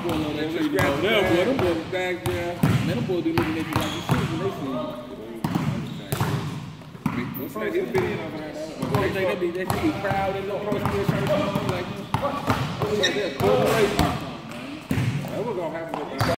boy love that shit. Them boys back there. Man, them boys be looking at you like you shit when they see you. What's that? He'll be in over there. They be proud and little pro sports shirt on like, they're